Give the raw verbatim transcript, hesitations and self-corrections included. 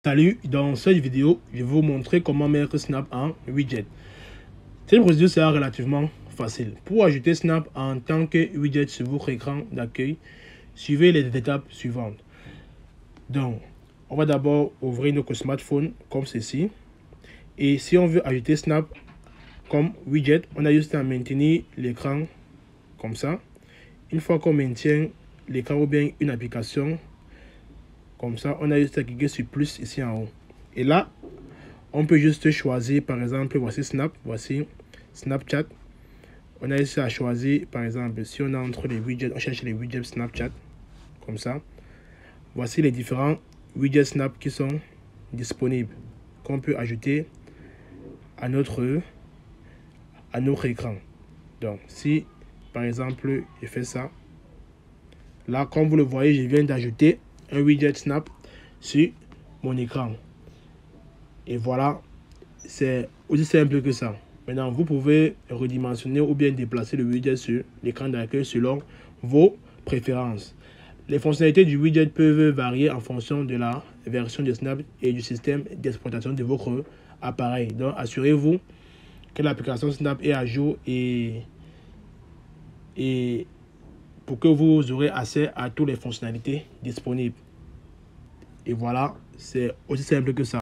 Salut, dans cette vidéo, je vais vous montrer comment mettre Snap en widget. Cette procédure sera relativement facile. Pour ajouter Snap en tant que widget sur votre écran d'accueil, suivez les étapes suivantes. Donc, on va d'abord ouvrir notre smartphone comme ceci. Et si on veut ajouter Snap comme widget, on a juste à maintenir l'écran comme ça. Une fois qu'on maintient l'écran ou bien une application, comme ça, on a juste à cliquer sur plus ici en haut. Et là, on peut juste choisir, par exemple, voici Snap, voici Snapchat. On a juste à choisir, par exemple, si on est entre les widgets, on cherche les widgets Snapchat, comme ça. Voici les différents widgets Snap qui sont disponibles, qu'on peut ajouter à notre, à notre écran. Donc, si, par exemple, je fais ça, là, comme vous le voyez, je viens d'ajouter un widget Snap sur mon écran. Et voilà, c'est aussi simple que ça. Maintenant, vous pouvez redimensionner ou bien déplacer le widget sur l'écran d'accueil selon vos préférences. Les fonctionnalités du widget peuvent varier en fonction de la version de Snap et du système d'exploitation de votre appareil. Donc, assurez-vous que l'application Snap est à jour et, et pour que vous aurez accès à toutes les fonctionnalités disponibles. Et voilà, c'est aussi simple que ça.